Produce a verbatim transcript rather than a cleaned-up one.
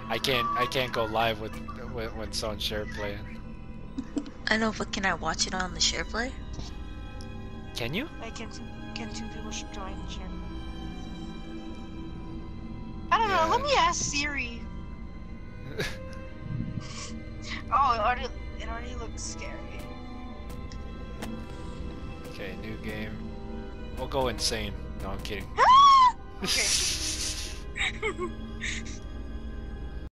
I can't I can't go live with when, when someone share playing. I know, but can I watch it on the share play? Can you? Like, can two, can two people should join the share? I don't Yeah. know. Let me ask Siri. Oh, it already it already looks scary. Okay, new game. We'll go insane. No, I'm kidding. Okay.